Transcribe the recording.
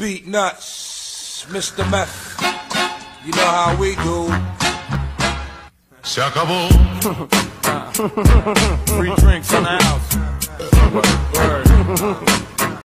Beat Nuts, Mr. Meth. You know how we do. Se acabó. Free drinks in the house. Word.